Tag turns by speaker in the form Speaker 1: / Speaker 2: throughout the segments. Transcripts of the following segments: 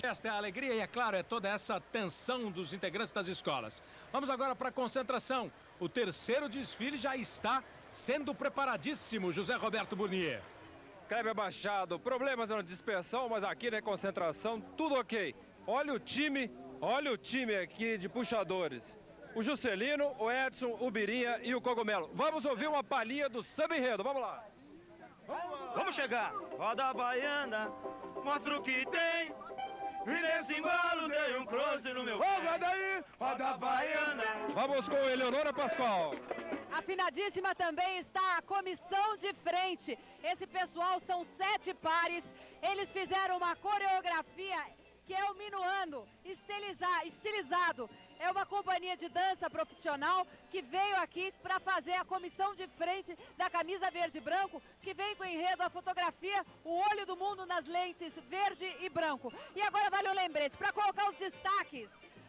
Speaker 1: Esta é a alegria e, é claro, é toda essa tensão dos integrantes das escolas. Vamos agora para a concentração. O terceiro desfile já está sendo preparadíssimo, José Roberto Burnier.
Speaker 2: Kleber Machado, problemas na dispersão, mas aqui na concentração tudo ok. Olha o time aqui de puxadores. O Juscelino, o Edson, o Birinha e o Cogumelo. Vamos ouvir uma palhinha do samba enredo, vamos lá.
Speaker 3: Vamos chegar. Roda a baiana, mostra o que tem. E nesse embalo dei um close no meu pé.
Speaker 4: Roda aí, roda a baiana.
Speaker 2: Vamos com Eleonora Pascoal.
Speaker 5: Afinadíssima também está a comissão de frente. Esse pessoal são 7 pares. Eles fizeram uma coreografia que é o minuano estilizado. É uma companhia de dança profissional que veio aqui para fazer a comissão de frente da camisa verde e branco, que vem com o enredo, a fotografia, o olho do mundo nas lentes verde e branco. E agora vale um lembrete, para colocar os destaques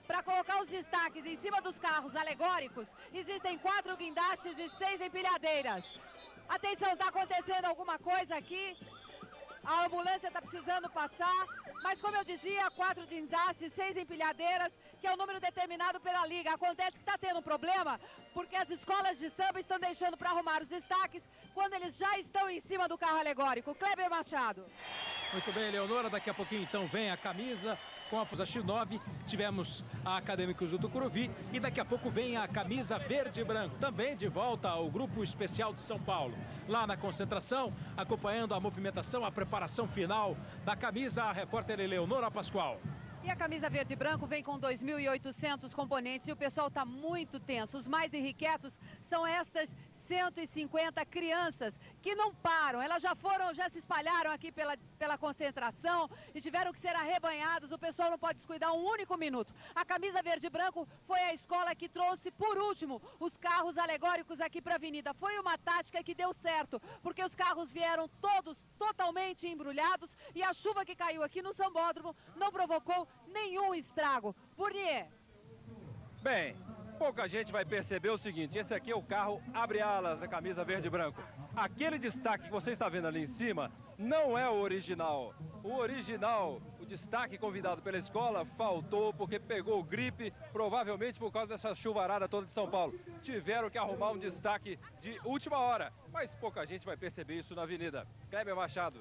Speaker 5: em cima dos carros alegóricos, existem 4 guindastes de 6 empilhadeiras. Atenção, está acontecendo alguma coisa aqui? A ambulância está precisando passar, mas como eu dizia, 4 guindastes, 6 empilhadeiras, que é o número determinado pela Liga. Acontece que está tendo um problema, porque as escolas de samba estão deixando para arrumar os destaques quando eles já estão em cima do carro alegórico. Kleber Machado.
Speaker 1: Muito bem, Eleonora, daqui a pouquinho então vem a camisa com a Pusa X9, tivemos a Acadêmicos do Tucuruvi e daqui a pouco vem a camisa verde e branco, também de volta ao Grupo Especial de São Paulo. Lá na concentração, acompanhando a movimentação, a preparação final da camisa, a repórter Eleonora Pascoal.
Speaker 5: E a camisa verde e branco vem com 2.800 componentes e o pessoal está muito tenso. Os mais irrequietos são estas 150 crianças que não param. Elas já se espalharam aqui pela concentração e tiveram que ser arrebanhadas. O pessoal não pode descuidar um único minuto. A camisa verde e branco foi a escola que trouxe, por último, os carros alegóricos aqui para a avenida. Foi uma tática que deu certo, porque os carros vieram todos totalmente embrulhados e a chuva que caiu aqui no Sambódromo não provocou nenhum estrago. Burnier.
Speaker 2: Bem, pouca gente vai perceber o seguinte, esse aqui é o carro abre-alas da camisa verde e branco. Aquele destaque que você está vendo ali em cima não é o original. O original, o destaque convidado pela escola, faltou porque pegou gripe, provavelmente por causa dessa chuvarada toda de São Paulo. Tiveram que arrumar um destaque de última hora, mas pouca gente vai perceber isso na avenida. Kleber Machado.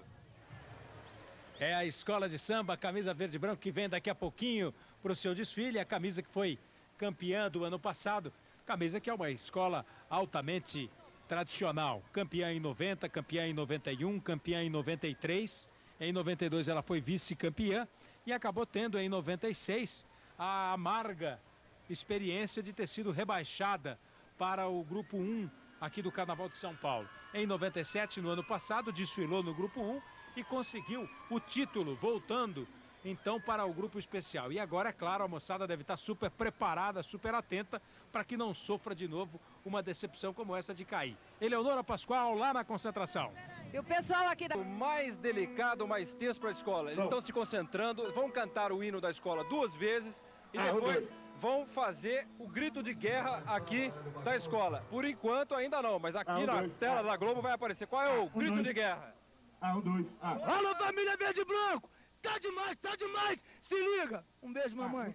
Speaker 1: É a escola de samba, camisa verde e branco, que vem daqui a pouquinho para o seu desfile, a camisa que foi campeã do ano passado, camisa que é uma escola altamente tradicional, campeã em 90, campeã em 91, campeã em 93, em 92 ela foi vice-campeã e acabou tendo em 96 a amarga experiência de ter sido rebaixada para o grupo 1 aqui do Carnaval de São Paulo. Em 97, no ano passado, desfilou no grupo 1 e conseguiu o título, voltando então para o grupo especial. E agora, é claro, a moçada deve estar super preparada, super atenta para que não sofra de novo uma decepção como essa de cair. Eleonora Pascoal, lá na concentração.
Speaker 5: E o pessoal aqui da...
Speaker 2: O mais delicado, mais tenso para a escola. Eles estão se concentrando, vão cantar o hino da escola 2 vezes e depois vão fazer o grito de guerra aqui da escola. Por enquanto ainda não, mas aqui na tela da Globo vai aparecer. Qual é o grito de guerra?
Speaker 4: Alô, família verde e branco! Tá demais! Se liga! Um beijo, mamãe.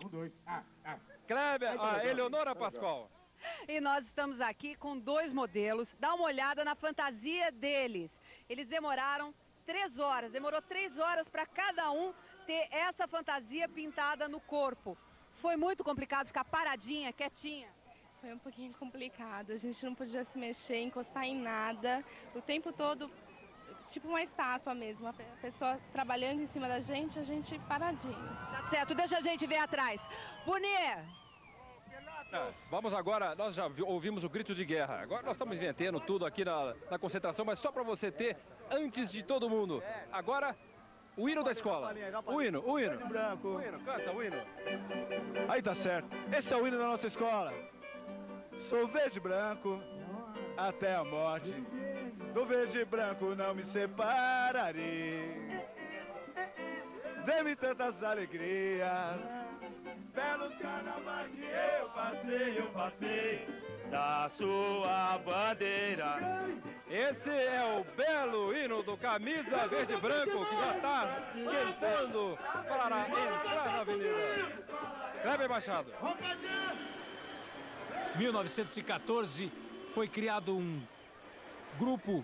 Speaker 2: Kleber, Eleonora Pascoal.
Speaker 5: E nós estamos aqui com 2 modelos. Dá uma olhada na fantasia deles. Eles demoraram 3 horas. Demorou 3 horas para cada um ter essa fantasia pintada no corpo. Foi muito complicado ficar paradinha, quietinha.
Speaker 6: Foi um pouquinho complicado. A gente não podia se mexer, encostar em nada. O tempo todo... tipo uma estátua mesmo, a pessoa trabalhando em cima da gente, a gente paradinho.
Speaker 5: Tá certo, deixa a gente ver atrás. Burnier!
Speaker 2: Vamos agora, nós já ouvimos o grito de guerra. Agora nós estamos inventando tudo aqui na concentração, mas só para você ter, antes de todo mundo. Agora, o hino da escola. O hino.
Speaker 4: Branco.
Speaker 2: O hino, canta o hino.
Speaker 4: Aí tá certo. Esse é o hino da nossa escola. Sou verde e branco até a morte. Do verde e branco não me separarei. dê-me tantas alegrias.
Speaker 3: Belos carnavais que eu passei da sua bandeira.
Speaker 2: Esse é o belo hino do Camisa Verde e Branco, que já está esquentando para entrar na avenida. Kleber Machado.
Speaker 1: 1914 foi criado um grupo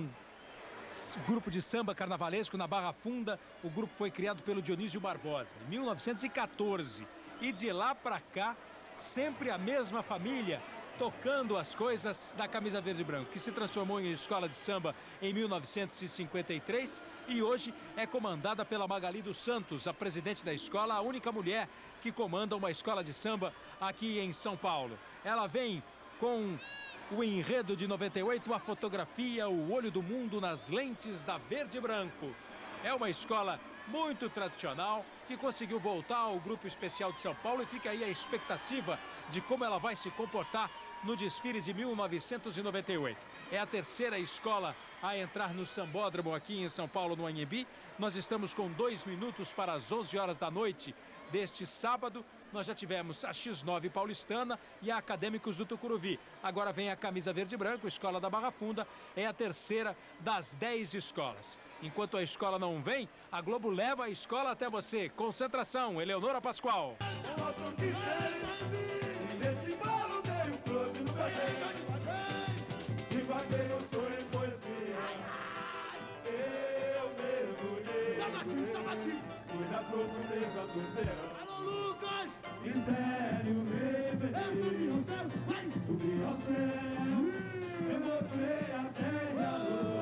Speaker 1: de samba carnavalesco na Barra Funda. O grupo foi criado pelo Dionísio Barbosa em 1914. E de lá para cá, sempre a mesma família tocando as coisas da Camisa Verde e Branco, que se transformou em escola de samba em 1953 e hoje é comandada pela Magali dos Santos, a presidente da escola, a única mulher que comanda uma escola de samba aqui em São Paulo. Ela vem com o enredo de 98, a fotografia, o olho do mundo nas lentes da Verde e Branco. É uma escola muito tradicional, que conseguiu voltar ao Grupo Especial de São Paulo, e fica aí a expectativa de como ela vai se comportar no desfile de 1998. É a terceira escola a entrar no Sambódromo aqui em São Paulo, no Anhembi. Nós estamos com 2 minutos para as 11 horas da noite deste sábado. Nós já tivemos a X9 paulistana e a Acadêmicos do Tucuruvi. Agora vem a Camisa Verde e Branco, Escola da Barra Funda, é a terceira das 10 escolas. Enquanto a escola não vem, a Globo leva a escola até você. Concentração, Eleonora Pascoal.
Speaker 3: Alô, Lucas! Mistério reverente, subi ao céu, eu mostrei a terra e a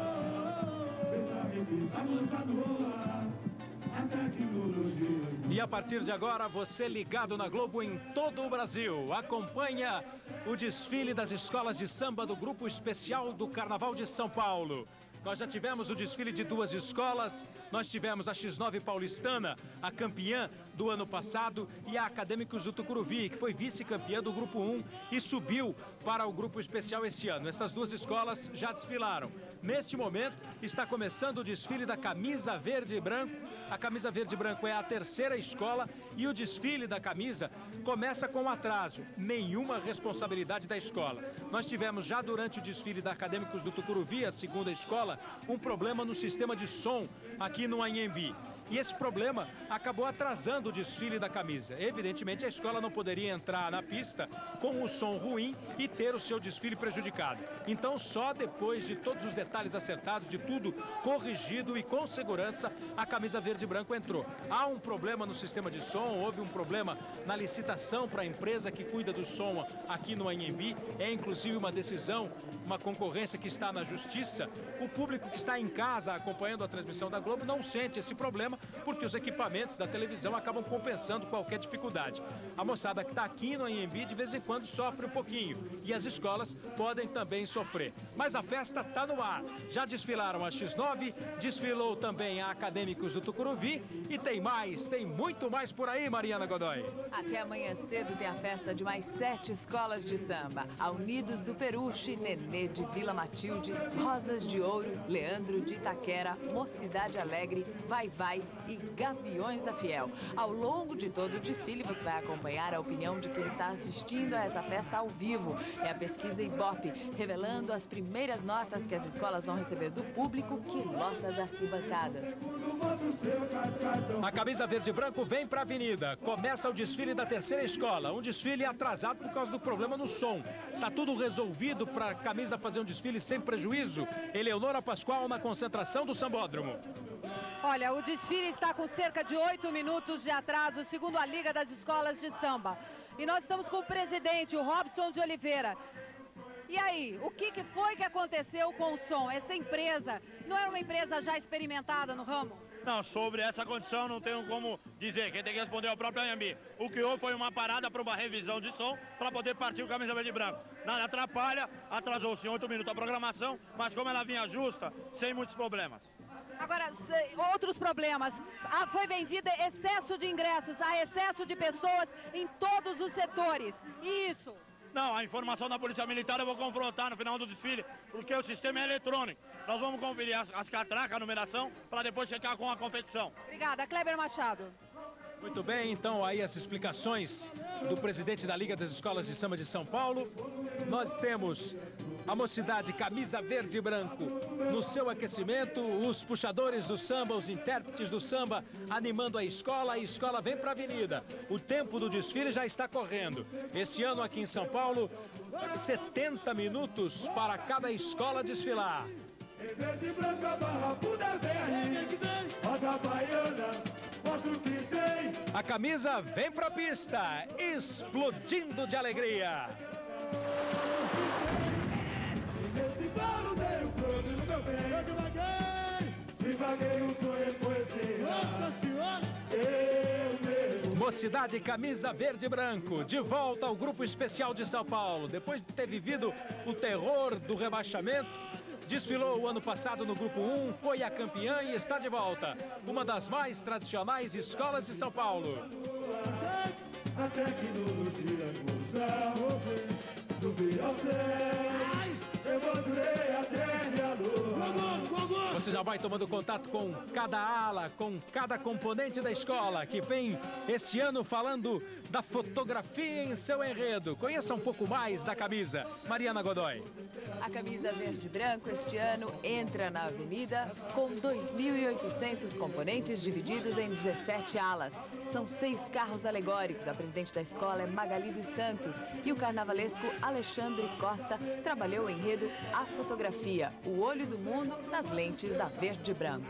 Speaker 3: lua, pensamento da música do ar, a tecnologia.
Speaker 1: E a partir de agora, você ligado na Globo em todo o Brasil, acompanha o desfile das escolas de samba do Grupo Especial do Carnaval de São Paulo. Nós já tivemos o desfile de 2 escolas, nós tivemos a X9 paulistana, a campeã do ano passado, e a Acadêmicos do Tucuruvi, que foi vice-campeã do Grupo 1 e subiu para o Grupo Especial esse ano. Essas 2 escolas já desfilaram. Neste momento, está começando o desfile da Camisa Verde e Branco. A Camisa Verde e Branco é a terceira escola e o desfile da camisa começa com atraso. Nenhuma responsabilidade da escola. Nós tivemos já durante o desfile da Acadêmicos do Tucuruvi, a segunda escola, um problema no sistema de som aqui no Anhembi. E esse problema acabou atrasando o desfile da camisa. Evidentemente, a escola não poderia entrar na pista com o som ruim e ter o seu desfile prejudicado. Então, só depois de todos os detalhes acertados, de tudo corrigido e com segurança, a Camisa Verde e Branco entrou. Há um problema no sistema de som, houve um problema na licitação para a empresa que cuida do som aqui no Anhembi. É inclusive uma decisão, uma concorrência que está na justiça. O público que está em casa acompanhando a transmissão da Globo não sente esse problema, porque os equipamentos da televisão acabam compensando qualquer dificuldade. A moçada que está aqui no Anhembi de vez em quando sofre um pouquinho, e as escolas podem também sofrer. Mas a festa está no ar. Já desfilaram a X9, desfilou também a Acadêmicos do Tucuruvi, e tem muito mais por aí, Mariana Godoy.
Speaker 7: Até amanhã cedo tem a festa de mais 7 escolas de samba. A Unidos do Peruche, Nenê de Vila Matilde, Rosas de Ouro, Leandro de Itaquera, Mocidade Alegre, Vai Vai e Gaviões da Fiel. Ao longo de todo o desfile, você vai acompanhar a opinião de quem está assistindo a essa festa ao vivo. É a pesquisa Ibope, revelando as primeiras notas que as escolas vão receber do público que lota as arquibancadas.
Speaker 1: A Camisa Verde e Branco vem para a avenida. Começa o desfile da terceira escola. Um desfile atrasado por causa do problema no som. Tá tudo resolvido para a camisa fazer um desfile sem prejuízo. Eleonora Pascoal na concentração do Sambódromo.
Speaker 5: Olha, o desfile está com cerca de 8 minutos de atraso, segundo a Liga das Escolas de Samba. E nós estamos com o presidente, o Robson de Oliveira. E aí, o que foi que aconteceu com o som? Essa empresa não é uma empresa já experimentada no ramo?
Speaker 3: Não, sobre essa condição não tenho como dizer, quem tem que responder é o próprio Anhembi. O que houve foi uma parada para uma revisão de som para poder partir o Camisa Verde e Branco. Nada atrapalha, atrasou-se 8 minutos a programação, mas como ela vinha justa, sem muitos problemas.
Speaker 5: Agora, outros problemas. Foi vendido excesso de ingressos, há excesso de pessoas em todos os setores. E isso?
Speaker 3: Não, a informação da Polícia Militar eu vou confrontar no final do desfile, porque o sistema é eletrônico. Nós vamos conferir as catracas, a numeração, para depois checar com a confecção.
Speaker 5: Obrigada, Kleber Machado.
Speaker 1: Muito bem, então aí as explicações do presidente da Liga das Escolas de Samba de São Paulo. Nós temos a mocidade camisa verde e branco no seu aquecimento, os puxadores do samba, os intérpretes do samba animando a escola vem para a avenida. O tempo do desfile já está correndo. Esse ano aqui em São Paulo, 70 minutos para cada escola desfilar. A camisa vem para a pista, explodindo de alegria. Mocidade camisa verde e branco, de volta ao Grupo Especial de São Paulo. Depois de ter vivido o terror do rebaixamento, desfilou o ano passado no Grupo 1, foi a campeã e está de volta. Uma das mais tradicionais escolas de São Paulo.
Speaker 8: A tecnologia subir ao céu, eu mostrei a terra e a lua.
Speaker 1: Você já vai tomando contato com cada ala, com cada componente da escola, que vem este ano falando da fotografia em seu enredo. Conheça um pouco mais da camisa. Mariana Godoy.
Speaker 7: A camisa verde e branco este ano entra na avenida com 2.800 componentes divididos em 17 alas. São 6 carros alegóricos. A presidente da escola é Magali dos Santos e o carnavalesco Alexandre Costa trabalhou o enredo A Fotografia, o olho do mundo nas lentes da verde e branco.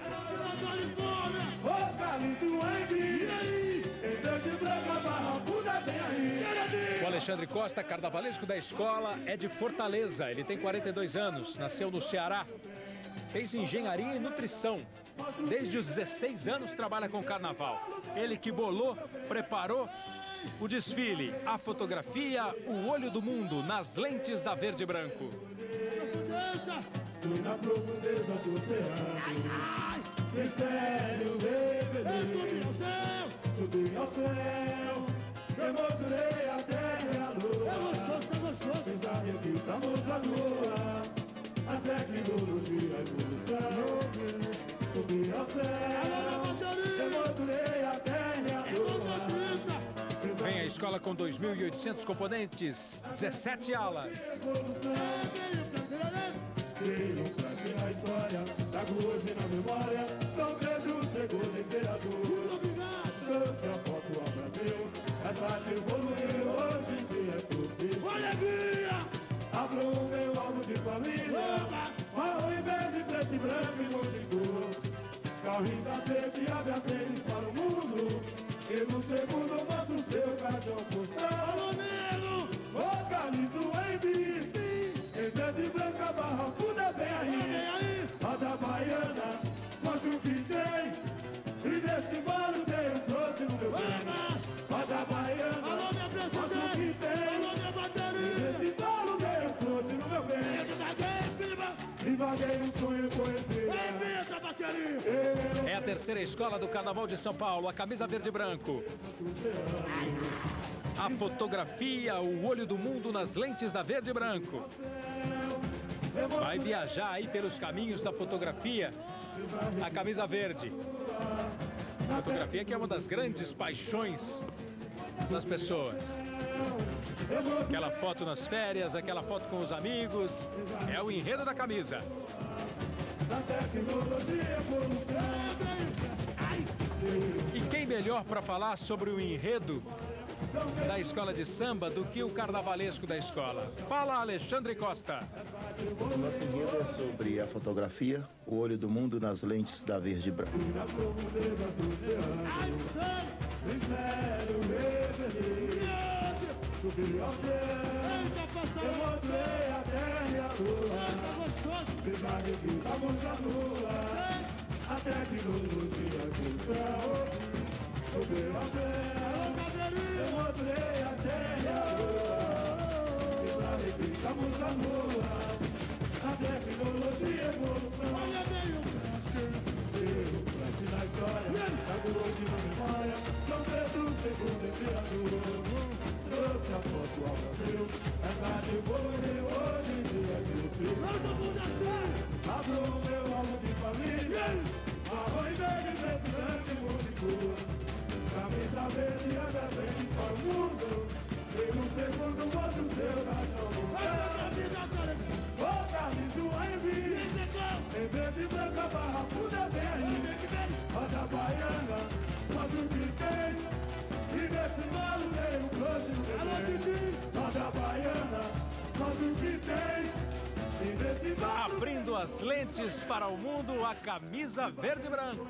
Speaker 1: O Alexandre Costa, carnavalesco da escola, é de Fortaleza. Ele tem 42 anos, nasceu no Ceará. Fez engenharia e nutrição. Desde os 16 anos trabalha com carnaval. Ele que bolou, preparou o desfile, a fotografia, o olho do mundo nas lentes da verde e branco.
Speaker 8: Na profundeza do oceano, mistério revelei, subi ao céu, eu mostrei a terra e a lua, desarrequitamos a lua, a tecnologia evolução, subi ao céu, eu mostrei a terra e a lua.
Speaker 1: Vem a escola com 2.800 componentes, 17 alas.
Speaker 8: Tenho frase na história, trago hoje na memória, São Pedro, segundo imperador. Trouxe a foto ao Brasil, essa arte evoluiu, hoje em dia é possível. Alegria! Abro o meu álbum de família, ao invés de preto e branco e multicor. Carrinho da sede abre a frente para o mundo, e no segundo mostra o seu cartão postal. Localizo em bife. Verde e branca, barracuda, vem aí, roda baiana, mostra o que tem, e desse bolo eu trouxe no meu bem. Roda baiana, mostra o que tem, e desse bolo eu trouxe no meu bem. Divaguei no sonho conhecer.
Speaker 1: É a terceira escola do Carnaval de São Paulo, a camisa verde e branco. A fotografia, o olho do mundo nas lentes da verde e branco. Vai viajar aí pelos caminhos da fotografia, a camisa verde. Fotografia que é uma das grandes paixões das pessoas. Aquela foto nas férias, aquela foto com os amigos, é o enredo da camisa. E quem melhor para falar sobre o enredo da escola de samba do que o carnavalesco da escola? Fala, Alexandre Costa.
Speaker 9: O nosso enredo é sobre a fotografia, o olho do mundo nas lentes da verde e branco.
Speaker 8: Estamos à lua, a tecnologia evolução. Olha bem o eu frase na história, trago hoje na memória, São Pedro, segundo imperador. Trouxe a foto ao Brasil. Essa de evoluir hoje em dia é meu filho. Abro o meu álbum de família, arroz verde, preto, branco e único. Camisa verde, anda verde para o mundo. E no segundo mostra o seu nação. Ô camisa do AMB, em verde, branca, barracuda, verde. Roda baiana, faz o que tem. E nesse malo meio close no bebê. Roda baiana, faz o que tem.
Speaker 1: Abrindo as lentes para o mundo, a camisa verde e branco.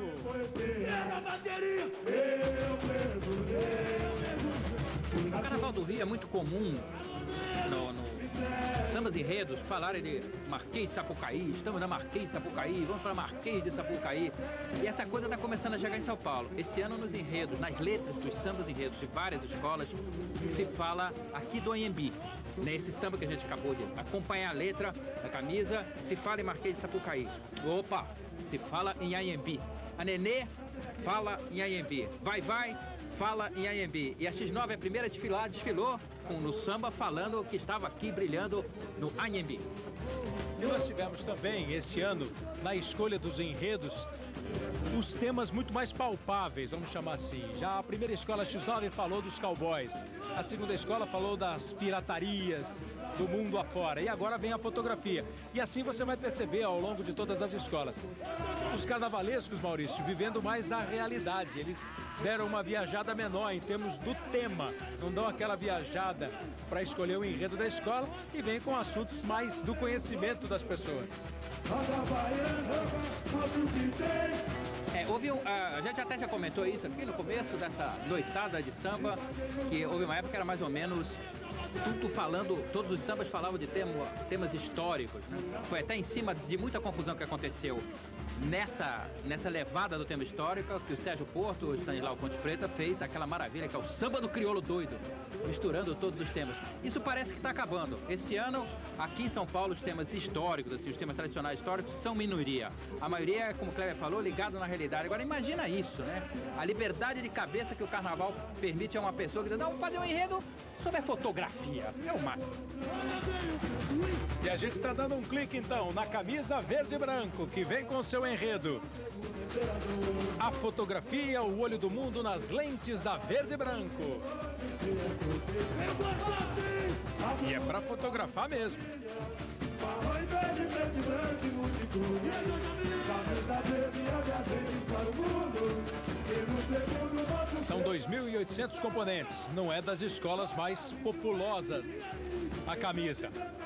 Speaker 10: No Carnaval do Rio é muito comum, no sambas enredos, falarem de Marquês de Sapucaí, estamos na Marquês de Sapucaí, vamos para Marquês de Sapucaí. E essa coisa está começando a chegar em São Paulo. Esse ano nos enredos, nas letras dos sambas enredos de várias escolas, se fala aqui do Anhembi. Nesse samba que a gente acabou de acompanhar a letra da camisa, se fala em Marquês de Sapucaí. Opa, se fala em Anhembi. A Nenê fala em Anhembi. Vai, fala em Anhembi. E a X9 é a primeira a desfilar, desfilou no samba falando que estava aqui brilhando no Anhembi.
Speaker 1: E nós tivemos também, esse ano, na escolha dos enredos, os temas muito mais palpáveis, vamos chamar assim. Já a primeira escola X9 falou dos cowboys, a segunda escola falou das piratarias do mundo afora, e agora vem a fotografia. E assim você vai perceber ao longo de todas as escolas. Os carnavalescos, Maurício, vivendo mais a realidade, eles deram uma viajada menor em termos do tema, não dão aquela viajada para escolher o enredo da escola e vem com assuntos mais do conhecimento das pessoas.
Speaker 10: A gente até já comentou isso aqui no começo dessa noitada de samba, que houve uma época que era mais ou menos tudo falando, todos os sambas falavam de temas históricos, né? Foi até em cima de muita confusão que aconteceu nessa levada do tema histórico que o Sérgio Porto, o Stanislau Pontes Preta, fez aquela maravilha que é o samba do crioulo doido, misturando todos os temas. Isso parece que está acabando. Esse ano, aqui em São Paulo, os temas históricos, assim, os temas tradicionais históricos, são minoria. A maioria, como o Kleber falou, ligado na realidade. Agora imagina isso, né? A liberdade de cabeça que o carnaval permite a uma pessoa que diz, não, fazer um enredo sobre a fotografia. É o máximo.
Speaker 1: E a gente está dando um clique então na camisa verde e branco, que vem com o seu enredo. A fotografia, o olho do mundo nas lentes da verde e branco. E é para fotografar mesmo. São 2.800 componentes, não é das escolas mais populosas a camisa.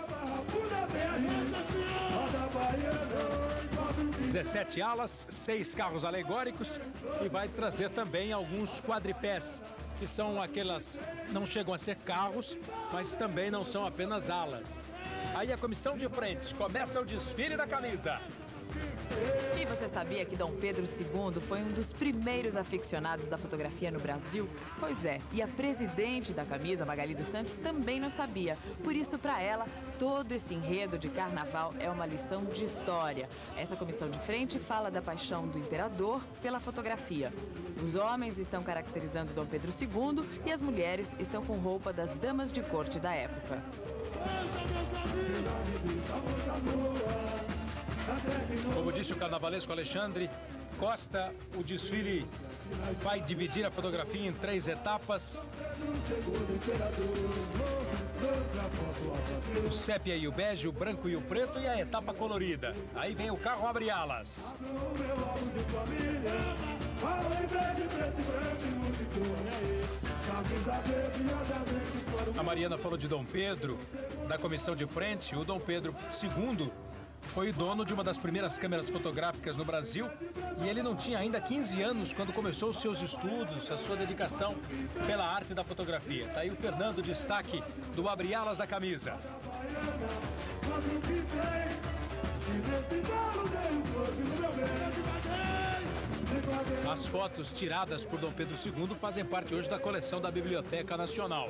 Speaker 1: 17 alas, 6 carros alegóricos e vai trazer também alguns quadripés, que são aquelas, não chegam a ser carros, mas também não são apenas alas. Aí a comissão de frente, começa o desfile da camisa.
Speaker 7: E você sabia que Dom Pedro II foi um dos primeiros aficionados da fotografia no Brasil? Pois é, e a presidente da camisa, Magali dos Santos, também não sabia. Por isso, para ela, todo esse enredo de carnaval é uma lição de história. Essa comissão de frente fala da paixão do imperador pela fotografia. Os homens estão caracterizando Dom Pedro II e as mulheres estão com roupa das damas de corte da época.
Speaker 1: Como disse o carnavalesco Alexandre Costa, o desfile vai dividir a fotografia em 3 etapas. O sépia e o bege, o branco e o preto e a etapa colorida. Aí vem o carro abre-alas. A Mariana falou de Dom Pedro, da comissão de frente. O Dom Pedro II foi dono de uma das primeiras câmeras fotográficas no Brasil e ele não tinha ainda 15 anos quando começou os seus estudos, a sua dedicação pela arte da fotografia. Tá aí o Fernando, destaque do abre-alas da camisa. As fotos tiradas por Dom Pedro II fazem parte hoje da coleção da Biblioteca Nacional.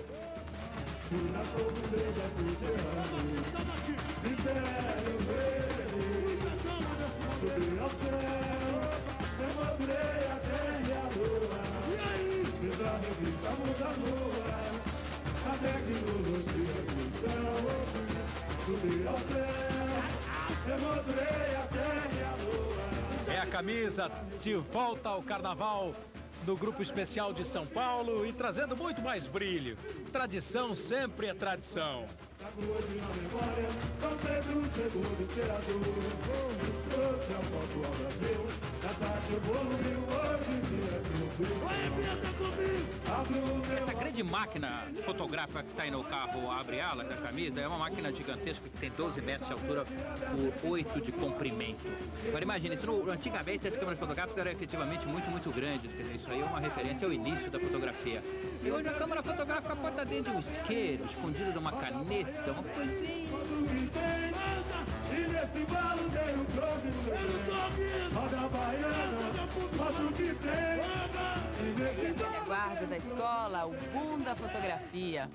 Speaker 8: tecnologia do céu, subi ao céu, emoldurei a terra e a lua.
Speaker 1: É a camisa de volta ao carnaval do Grupo Especial de São Paulo e trazendo muito mais brilho. Tradição sempre é tradição.
Speaker 8: Hoje na memória, São Pedro II imperador, trouxe a foto ao Brasil, a tarde evoluiu, hoje em dia é
Speaker 10: Essa grande máquina fotográfica que está aí no carro abre alas da camisa é uma máquina gigantesca que tem 12 metros de altura por 8 de comprimento. Agora imagine, antigamente as câmeras fotográficas eram efetivamente muito grandes, quer dizer, isso aí é uma referência ao início da fotografia. E hoje a câmera fotográfica pode estar dentro de um isqueiro, escondido de uma caneta, uma coisinha.
Speaker 8: E nesse balo tem um troço no meu roda baiana, mostra o que tem.
Speaker 7: A guarda da escola, o boom da fotografia.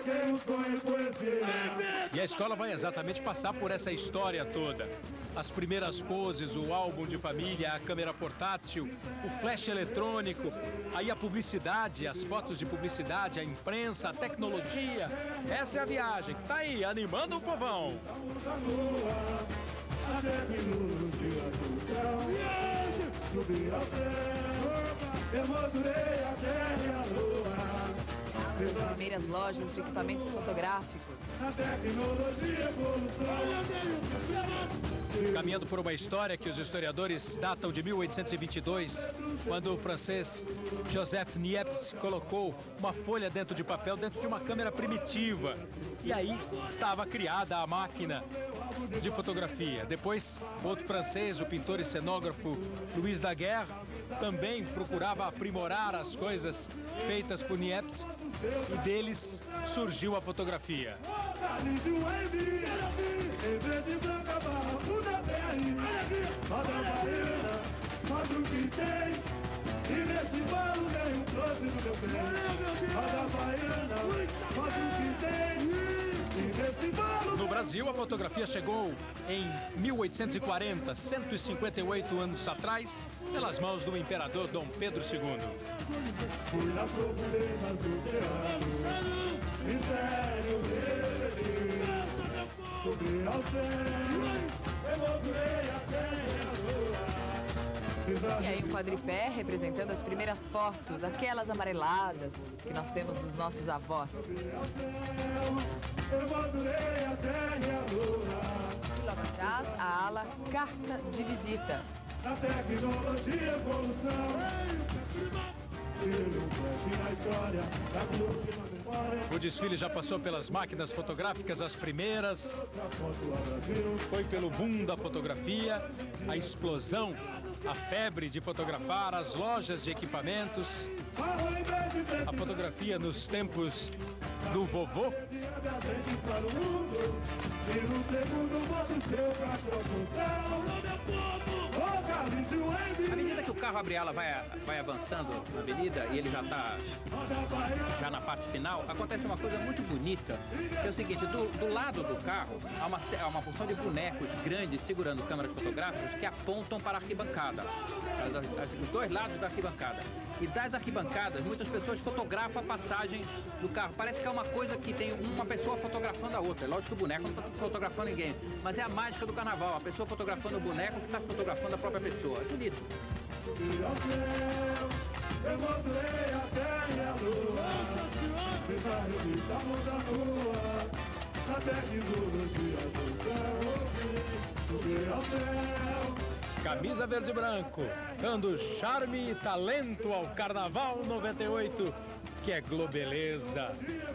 Speaker 1: E a escola vai exatamente passar por essa história toda. As primeiras poses, o álbum de família, a câmera portátil, o flash eletrônico, aí a publicidade, as fotos de publicidade, a imprensa, a tecnologia. Essa é a viagem que tá aí, animando o povão.
Speaker 8: A tecnologia do céu, subi ao céu, emoldurei a terra e a lua.
Speaker 7: As primeiras lojas de equipamentos fotográficos.
Speaker 8: A tecnologia evolução.
Speaker 1: Caminhando por uma história que os historiadores datam de 1822, quando o francês Joseph Niepce colocou uma folha dentro de papel, dentro de uma câmera primitiva. E aí estava criada a máquina de fotografia. Depois, outro francês, o pintor e cenógrafo Louis Daguerre, também procurava aprimorar as coisas feitas por Niepce e deles surgiu a fotografia. No Brasil, a fotografia chegou em 1840, 158 anos atrás, pelas mãos do imperador Dom Pedro II.
Speaker 8: Fui na profundeza do oceano, mistério dele, subi ao céu, emoldurei a terra e a lua.
Speaker 7: E aí um quadripé representando as primeiras fotos, aquelas amareladas que nós temos dos nossos avós.
Speaker 8: Emoldurei a terra e a lua.
Speaker 7: E logo atrás, a ala Carta de Visita.
Speaker 8: A tecnologia evolução.
Speaker 1: O desfile já passou pelas máquinas fotográficas, as primeiras. Foi pelo boom da fotografia, a explosão, a febre de fotografar, as lojas de equipamentos. A fotografia nos tempos do vovô.
Speaker 10: À medida que o carro abre ala vai avançando na avenida e ele já está já na parte final, acontece uma coisa muito bonita, que é o seguinte, do lado do carro há uma porção de bonecos grandes segurando câmeras fotográficas que apontam para a arquibancada, os dois lados da arquibancada. E das arquibancadas, muitas pessoas fotografam a passagem do carro. Parece que é uma coisa que tem uma pessoa fotografando a outra. É lógico que o boneco não está fotografando ninguém, mas é a mágica do carnaval. A pessoa fotografando o boneco que está fotografando a própria pessoa. É bonito.
Speaker 1: Camisa verde e branco, dando charme e talento ao Carnaval 98, que é globeleza.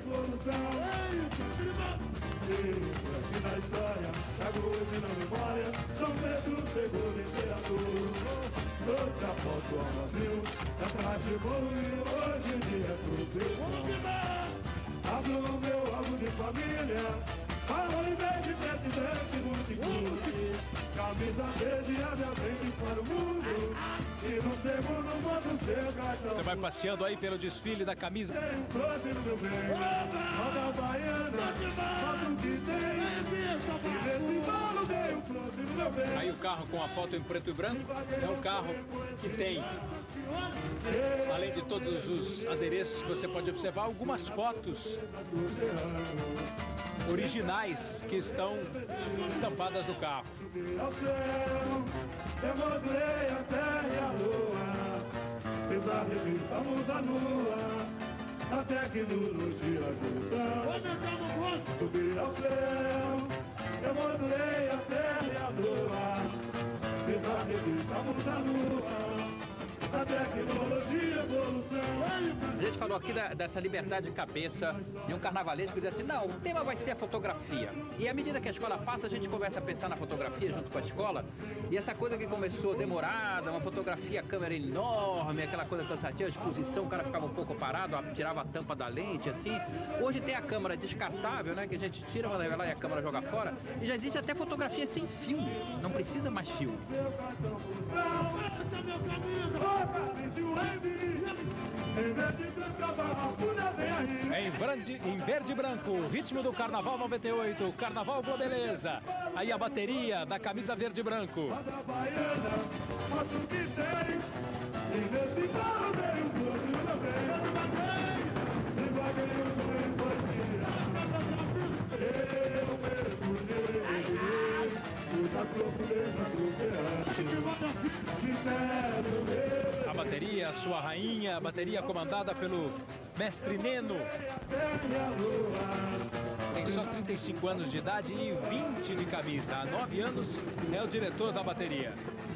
Speaker 8: Na história, trago hoje na memória, São Pedro II imperador. Trouxe a foto ao Brasil, a tarde evoluiu, hoje em dia é tudo. Abro o meu álbum de família, falou em vez de presidente multiclube. Camisa verde abre a frente para o mundo, e no segundo mostra o seu cartão.
Speaker 1: Você vai passeando aí pelo desfile da camisa.
Speaker 8: Tem um troço no meu bem, roda baiana, mostra o que tem. E nesse balo tem
Speaker 1: Aí o carro com a foto em preto e branco é um carro que tem, além de todos os adereços que você pode observar, algumas fotos originais que estão estampadas no carro.
Speaker 8: Eu moldurei a terra e a lua, fiz a revista Musa Nua, a tecnologia de evolução. Subi ao céu, eu moldurei a terra e a lua, fiz a revista Musa Nua, a tecnologia e evolução.
Speaker 10: A gente falou aqui dessa liberdade de cabeça de um carnavalesco que diz assim, não, o tema vai ser a fotografia. E à medida que a escola passa, a gente começa a pensar na fotografia junto com a escola. E essa coisa que começou demorada, uma fotografia, câmera enorme, aquela coisa cansativa, a exposição, o cara ficava um pouco parado, tirava a tampa da lente, assim. Hoje tem a câmera descartável, né, que a gente tira, vai lá e a câmera joga fora. E já existe até fotografia sem filme, não precisa mais filme.
Speaker 1: Em verde e branco, ritmo do Carnaval 98, Carnaval Boa Beleza. Aí a bateria da camisa verde e branco. A bateria, sua rainha, a bateria comandada pelo mestre Neno. Tem só 35 anos de idade e 20 de camisa. Há 9 anos é o diretor da bateria.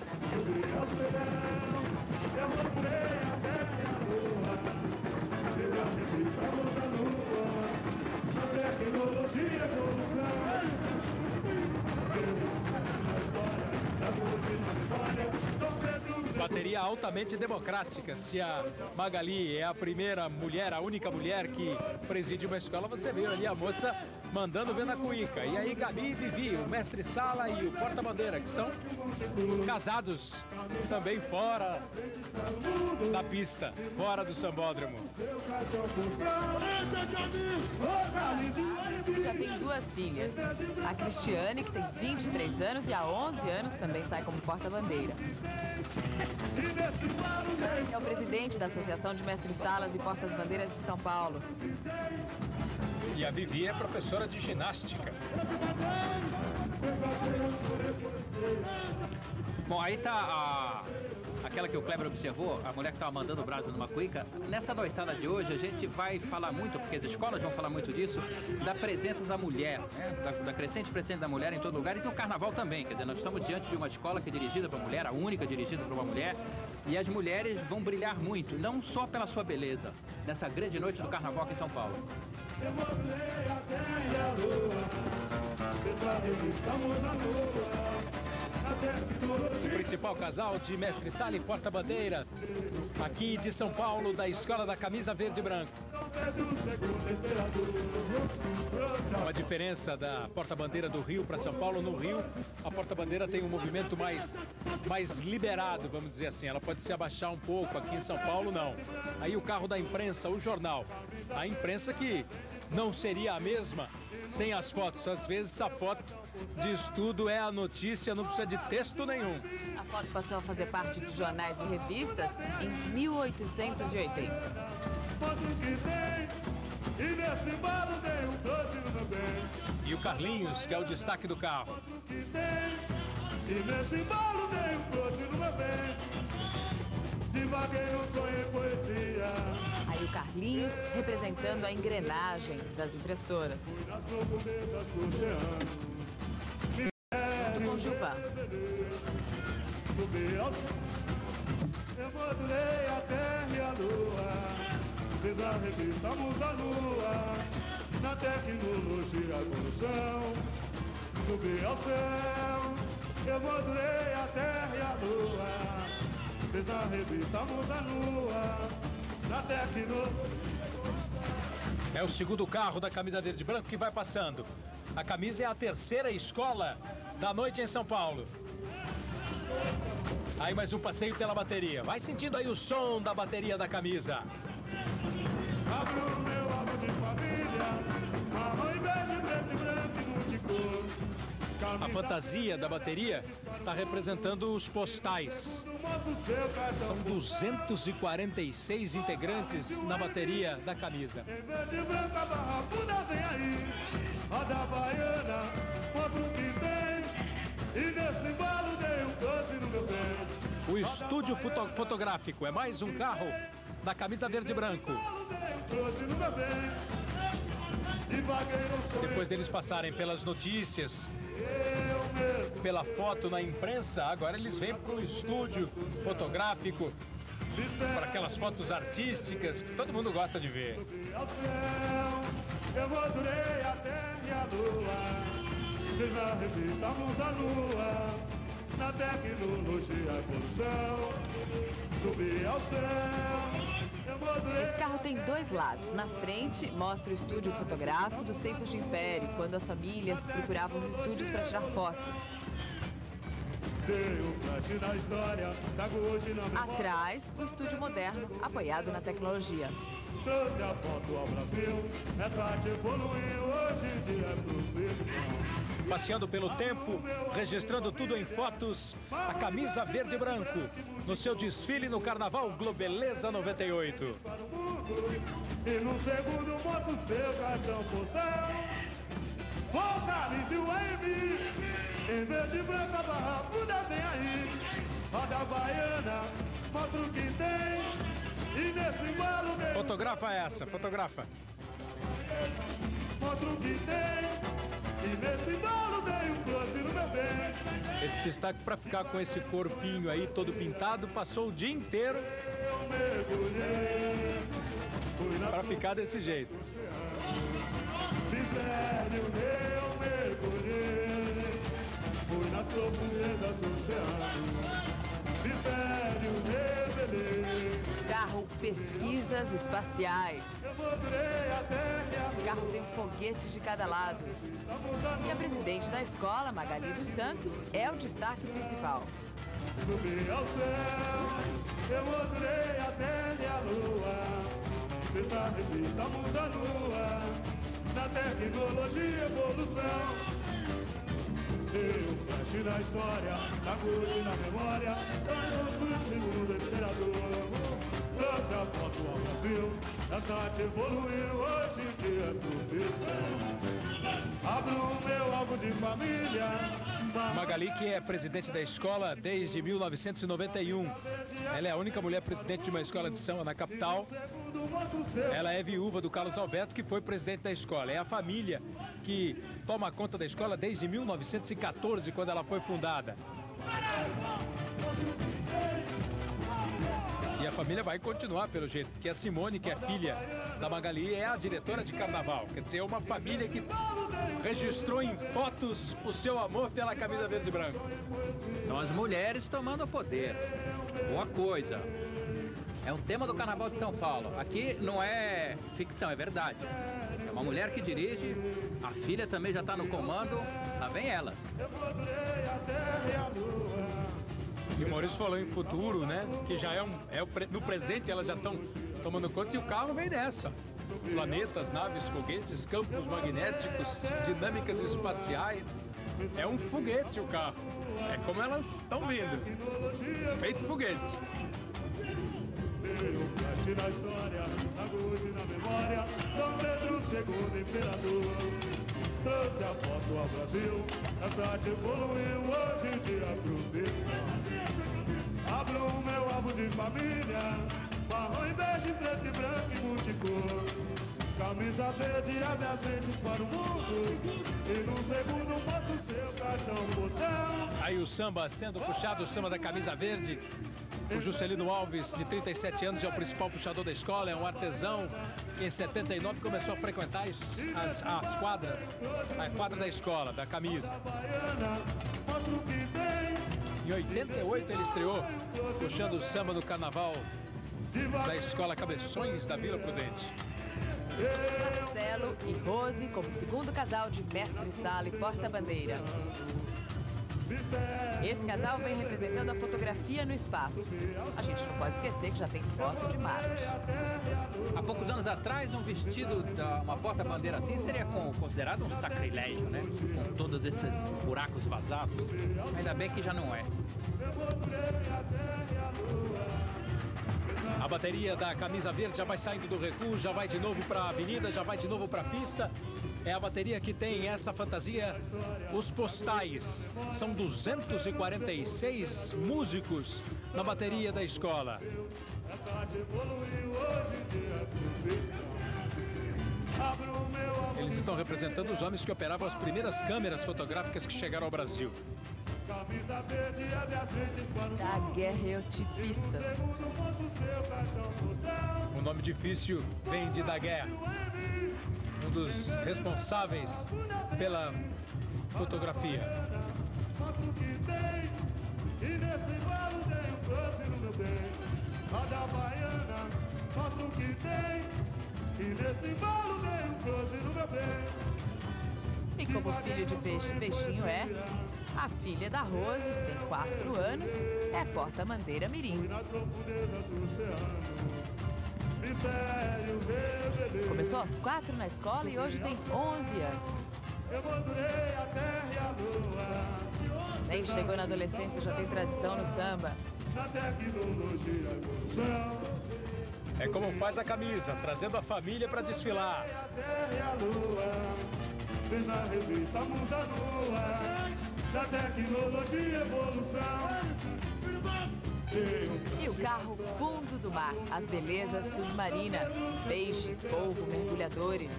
Speaker 1: Bateria altamente democrática. Se a Magali é a primeira mulher, a única mulher que preside uma escola, você viu ali a moça mandando ver na cuíca. E aí Gabi e Vivi, o mestre Sala e o porta-bandeira, que são casados também fora da pista, fora do sambódromo.
Speaker 7: Já tem 2 filhas. A Cristiane, que tem 23 anos, e há 11 anos também sai como porta-bandeira. É o presidente da Associação de Mestres Salas e Portas-Bandeiras de São Paulo.
Speaker 1: E a Vivi é professora de ginástica.
Speaker 10: Bom, aí tá aquela que o Kleber observou, a mulher que estava mandando o braço numa cuíca. Nessa noitada de hoje, a gente vai falar muito, porque as escolas vão falar muito disso, da presença da mulher, né? da crescente presença da mulher em todo lugar e do carnaval também. Quer dizer, nós estamos diante de uma escola que é dirigida para mulher, a única dirigida para uma mulher, e as mulheres vão brilhar muito, não só pela sua beleza, nessa grande noite do carnaval aqui em São Paulo.
Speaker 1: O principal casal de mestre Sala e porta-bandeiras aqui de São Paulo, da Escola da Camisa Verde e Branco. Uma diferença da porta-bandeira do Rio para São Paulo. No Rio, a porta-bandeira tem um movimento mais liberado, vamos dizer assim. Ela pode se abaixar um pouco. Aqui em São Paulo, não. Aí o carro da imprensa, o jornal. A imprensa que não seria a mesma sem as fotos. Às vezes a foto diz tudo, é a notícia, não precisa de texto nenhum.
Speaker 7: A foto passou a fazer parte de jornais e revistas em 1880.
Speaker 1: E o Carlinhos, que é o destaque do carro.
Speaker 8: E nesse embalo dei um trote no meu bem. Devaguei um sonho em poesia.
Speaker 7: Aí o Carlinhos representando a engrenagem das impressoras. Com Gilvan.
Speaker 8: Subi ao céu, eu moldurei a terra e a lua. Fiz a revista Musa Nua, na tecnologia e evolução. Subi ao céu, eu moldurei a terra e a lua. Fiz a revista Musa Nua, na tecnologia.
Speaker 1: É o segundo carro da camisa verde e branco que vai passando. A camisa é a terceira escola da noite em São Paulo. Aí mais um passeio pela bateria. Vai sentindo aí o som da bateria da camisa.
Speaker 8: Abro o meu álbum de família, marrom e verde, preto e branco e multicor.
Speaker 1: A fantasia da bateria está representando os postais. São 246 integrantes na bateria da camisa.
Speaker 8: Roda baiana, mostra o que tem. E nesse embalo dei um close no meu pé.
Speaker 1: O estúdio fotográfico é mais um carro da camisa verde e branco. Depois deles passarem pelas notícias, pela foto na imprensa, agora eles vêm para o estúdio fotográfico, para aquelas fotos artísticas que todo mundo gosta de ver.
Speaker 8: Eu modulei a terra e a lua, fiz a revista Musa Lua, na tecnologia e evolução, subi ao céu.
Speaker 7: Esse carro tem dois lados. Na frente, mostra o estúdio fotográfico dos tempos de Império, quando as famílias procuravam os estúdios para tirar fotos. Atrás, o estúdio moderno, apoiado na tecnologia.
Speaker 8: Trouxe a foto ao Brasil, essa arte evoluiu, hoje em dia é profissão.
Speaker 1: Passeando pelo tempo, registrando tudo em fotos, a camisa verde e branco, no seu desfile no Carnaval Globeleza 98.
Speaker 8: E num segundo mostra o seu cartão postal. Vocalize o AM, em verde e branco a barracuda vem aí. Roda baiana, mostra o que tem. E nesse embalo dele...
Speaker 1: Fotografa essa, fotografa.
Speaker 8: Mostra o que tem. E nesse embalo dei um close no meu bem.
Speaker 1: Esse destaque para ficar com esse corpinho aí todo pintado, passou o dia inteiro para ficar desse jeito.
Speaker 8: Mistério, eu mergulhei, fui nas profundezas do oceano. Mistério, revelei.
Speaker 7: Carro Pesquisas Espaciais. O carro tem um foguete de cada lado. E a presidente da escola, Magali dos Santos, é o destaque principal.
Speaker 8: Subi ao céu, eu modulei a terra e a lua. Dessa revista Musa Lua, na tecnologia e evolução. Eu flash na história, na cor e na memória, no segundo imperador. Trouxe a foto ao Brasil, essa arte evoluiu, hoje em dia é profissão. Abro o meu álbum de família.
Speaker 1: Magali, que é presidente da escola desde 1991. Ela é a única mulher presidente de uma escola de samba na capital. Ela é viúva do Carlos Alberto, que foi presidente da escola. É a família que toma conta da escola desde 1914, quando ela foi fundada. E a família vai continuar pelo jeito, porque a Simone, que é filha da Magali, é a diretora de carnaval. Quer dizer, é uma família que registrou em fotos o seu amor pela camisa verde e branco.
Speaker 10: São as mulheres tomando o poder. Boa coisa. É um tema do Carnaval de São Paulo. Aqui não é ficção, é verdade. É uma mulher que dirige, a filha também já está no comando, lá vem elas.
Speaker 1: E o Maurício falou em futuro, né? Que já no presente elas já estão tomando conta e o carro vem nessa. Planetas, naves, foguetes, campos magnéticos, dinâmicas espaciais. É um foguete o carro. É como elas estão vindo. Feito foguete.
Speaker 8: Eu flash na história, na luz e na memória, Dom Pedro II imperador. Trouxe a foto ao Brasil, essa arte evoluiu, hoje em dia é profissão. Abro o meu álbum de família, marrom e bege, preto e branco e multicor. Camisa verde abre as lentes para o mundo, e num segundo mostra o seu cartão postal.
Speaker 1: Aí o samba sendo puxado, o samba da camisa verde. O Juscelino Alves, de 37 anos, é o principal puxador da escola, é um artesão que em 79 começou a frequentar as quadras, a quadra da escola, da camisa. Em 88 ele estreou puxando o samba no carnaval da escola Cabeções da Vila Prudente.
Speaker 7: Marcelo e Rose como segundo casal de mestre-sala e porta-bandeira. Esse casal vem representando a fotografia no espaço. A gente não pode esquecer que já tem foto de Marte.
Speaker 10: Há poucos anos atrás, um vestido, uma porta-bandeira assim, seria considerado um sacrilégio, né? Com todos esses buracos vazados. Ainda bem que já não é.
Speaker 1: A bateria da camisa verde já vai saindo do recuo, já vai de novo para a avenida, já vai de novo para a pista. É a bateria que tem essa fantasia, os postais. São 246 músicos na bateria da escola. Eles estão representando os homens que operavam as primeiras câmeras fotográficas que chegaram ao Brasil.
Speaker 7: Daguerreotipistas.
Speaker 1: O nome difícil vem de Daguerre, um dos responsáveis pela fotografia.
Speaker 7: E como filho de peixe, peixinho é, a filha da Rose, que tem 4 anos, é porta-bandeira mirim. Começou aos 4 na escola e hoje tem 11 anos. Nem chegou na adolescência, já tem tradição no samba.
Speaker 1: É como faz a camisa, trazendo a família para desfilar.
Speaker 7: E o carro fundo do mar, as belezas submarinas, peixes, polvo, mergulhadores.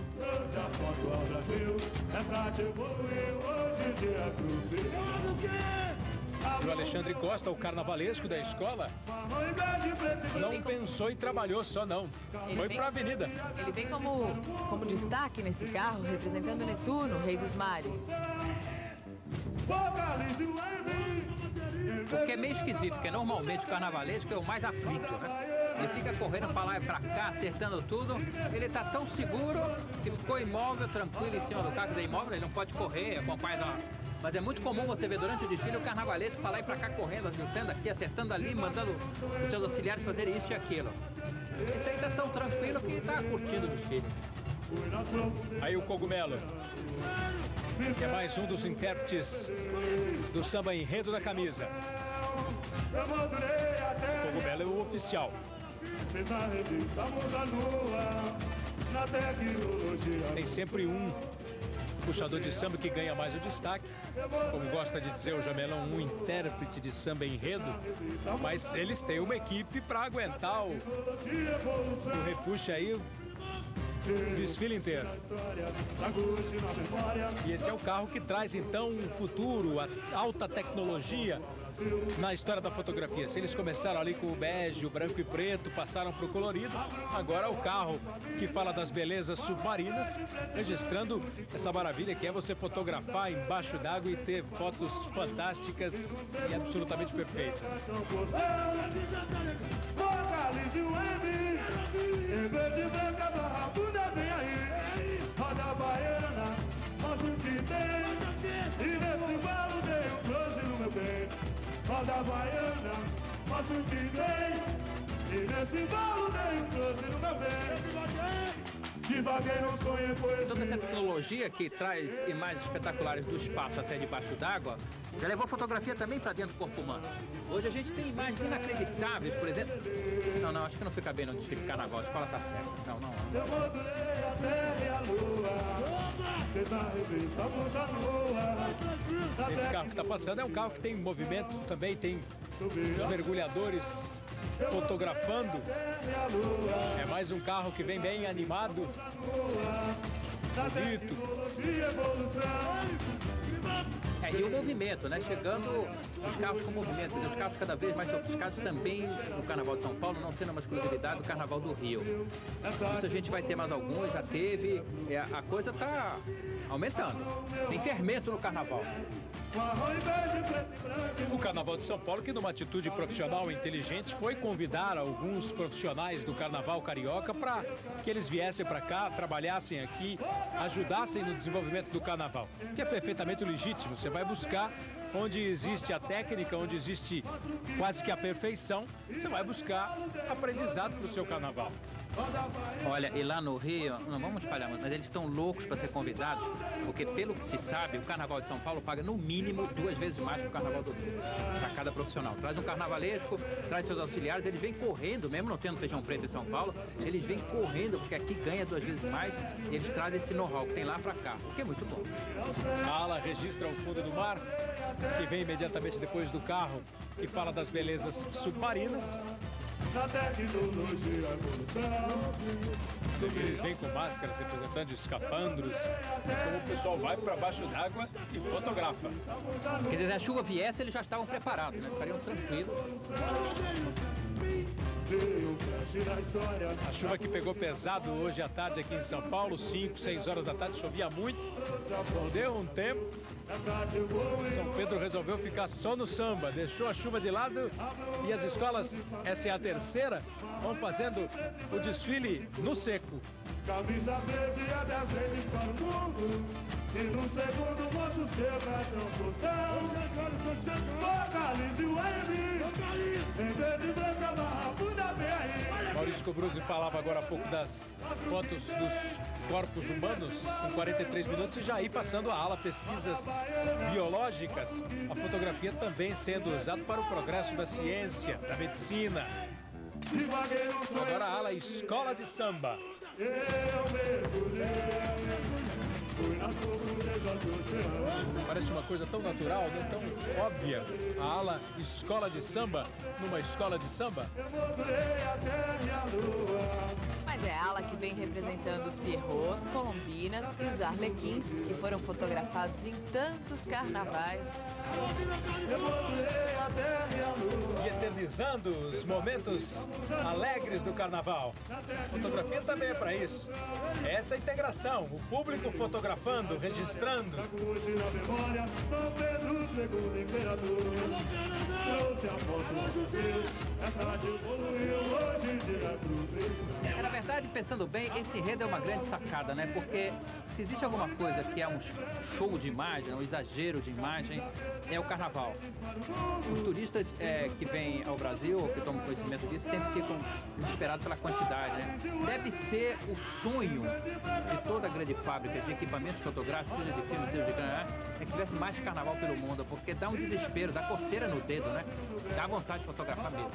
Speaker 1: E o Alexandre Costa, o carnavalesco da escola, não pensou e trabalhou só não. Foi para a avenida.
Speaker 7: Ele vem como destaque nesse carro, representando Netuno, rei dos mares.
Speaker 10: O que é meio esquisito, porque normalmente o carnavalesco é o mais aflito, né? Ele fica correndo pra lá e pra cá, acertando tudo. Ele tá tão seguro que ficou imóvel, tranquilo em cima do carro. Quer dizer, imóvel, ele não pode correr, acompanha. Mas é muito comum você ver durante o desfile o carnavalesco pra lá e pra cá correndo, ajustando aqui, acertando ali, mandando os seus auxiliares fazerem isso e aquilo. Esse aí tá tão tranquilo que tá curtindo o desfile.
Speaker 1: Aí o Cogumelo, que é mais um dos intérpretes do samba enredo da camisa. O Cogumelo é o oficial. Tem sempre um puxador de samba que ganha mais o destaque, como gosta de dizer o Jamelão, um intérprete de samba enredo, mas eles têm uma equipe para aguentar o repuxe aí, o desfile inteiro. E esse é o carro que traz então um futuro, a alta tecnologia na história da fotografia. Se eles começaram ali com o bege, o branco e preto, passaram para o colorido, agora é o carro que fala das belezas submarinas, registrando essa maravilha que é você fotografar embaixo d'água e ter fotos fantásticas e absolutamente perfeitas.
Speaker 8: Roda baiana, mostra o que vem. E nesse balo tem um close no meu bem. Devaguei não sonhei, foi.
Speaker 10: Toda essa tecnologia que traz imagens espetaculares do espaço até debaixo d'água já levou fotografia também para dentro do corpo humano. Hoje a gente tem imagens inacreditáveis, por exemplo. Não, acho que não fica bem no desfile de carnaval. A escola tá certa. Não.
Speaker 8: Eu modulei a terra e a lua.
Speaker 1: Esse carro que está passando é um carro que tem movimento também, tem os mergulhadores fotografando. É mais um carro que vem bem animado, bonito.
Speaker 10: E o movimento, né? Chegando os carros com movimento, os carros cada vez mais sofisticados também no Carnaval de São Paulo, não sendo uma exclusividade do Carnaval do Rio. Isso a gente vai ter mais alguns, já teve, a coisa tá aumentando. Tem fermento no Carnaval.
Speaker 1: O Carnaval de São Paulo, que numa atitude profissional e inteligente, foi convidar alguns profissionais do Carnaval Carioca para que eles viessem para cá, trabalhassem aqui, ajudassem no desenvolvimento do Carnaval, que é perfeitamente legítimo. Você vai vai buscar onde existe a técnica, onde existe quase que a perfeição, você vai buscar aprendizado para o seu carnaval.
Speaker 10: Olha, e lá no Rio, não vamos espalhar, mas eles estão loucos para ser convidados, porque pelo que se sabe, o Carnaval de São Paulo paga no mínimo 2 vezes mais que o Carnaval do Rio, para cada profissional. Traz um carnavalesco, traz seus auxiliares, eles vêm correndo, mesmo não tendo feijão preto em São Paulo, eles vêm correndo, porque aqui ganha 2 vezes mais, e eles trazem esse know-how que tem lá para cá, o que é muito bom.
Speaker 1: A ala registra o fundo do mar, que vem imediatamente depois do carro, e fala das belezas submarinas.
Speaker 8: Na tecnologia evolução.
Speaker 1: Eles vêm com máscaras representando escafandros, como o pessoal vai para baixo d'água e fotografa.
Speaker 10: Quer dizer, se a chuva viesse, eles já estavam preparados, né? Ficariam tranquilos.
Speaker 1: A chuva que pegou pesado hoje à tarde aqui em São Paulo, 5, 6 horas da tarde, chovia muito, deu um tempo. São Pedro resolveu ficar só no samba, deixou a chuva de lado e as escolas, essa é a terceira, vão fazendo o desfile no seco.
Speaker 8: Camisa verde é 10 vezes para o mundo, e no segundo mostra o seu cartão postal. Vocalize o M, em verde e branca, barra, muda bem aí.
Speaker 1: Maurício Cobruzzi falava agora há pouco das fotos dos corpos humanos com 43 minutos e já ir passando a ala pesquisas biológicas, a fotografia também sendo usada para o progresso da ciência, da medicina. Agora a ala escola de samba. Parece uma coisa tão natural, né? Tão óbvia. A ala escola de samba numa escola de samba.
Speaker 7: Mas é a ala que vem representando os pierrots, colombinas e os arlequins, que foram fotografados em tantos carnavais.
Speaker 1: E eternizando os momentos alegres do carnaval. Fotografia também é para isso. Essa integração, o público fotografando, registrando.
Speaker 10: Na verdade, pensando bem, esse enredo é uma grande sacada, né? Porque se existe alguma coisa que é um show de imagem, um exagero de imagem, é o carnaval. Os turistas que vêm ao Brasil, ou que tomam conhecimento disso, sempre ficam desesperados pela quantidade, né? Deve ser o sonho de toda a grande fábrica de equipamentos fotográficos, seja de filme, seja de canal, é que tivesse mais carnaval pelo mundo, porque dá um desespero, dá coceira no dedo, né? Dá vontade de fotografar mesmo.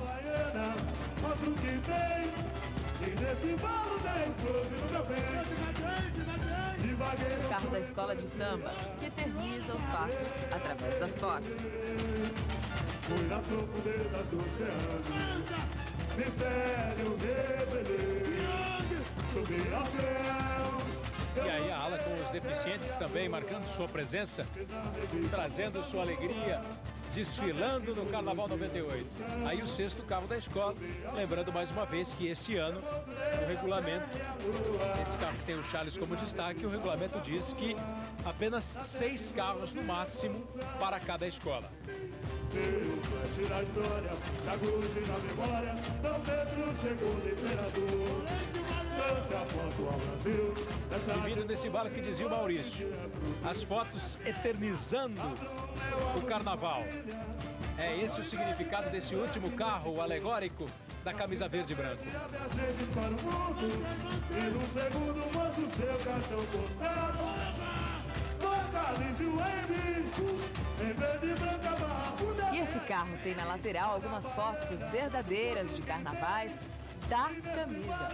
Speaker 7: O carro da escola de samba, que eterniza os fatos através das fotos.
Speaker 8: Foi na profundeza do oceano, mistério revelei, subi ao céu.
Speaker 1: E aí a ala com os deficientes também marcando sua presença, trazendo sua alegria, desfilando no Carnaval 98. Aí o 6º carro da escola, lembrando mais uma vez que esse ano o regulamento, esse carro que tem o Charles como destaque, o regulamento diz que apenas 6 carros no máximo para cada escola.
Speaker 8: Da história, da cruz e na memória, São Pedro, segundo imperador. Lance a foto ao Brasil.
Speaker 1: E vindo desse embalo que dizia o Maurício, as fotos eternizando o carnaval. É esse o significado desse último carro alegórico da camisa verde e branco.
Speaker 8: Para o mundo, e no segundo mostra o seu cartão postal. Vocalize o M, em verde e branca, barra.
Speaker 7: E esse carro tem na lateral algumas fotos verdadeiras de carnavais da camisa.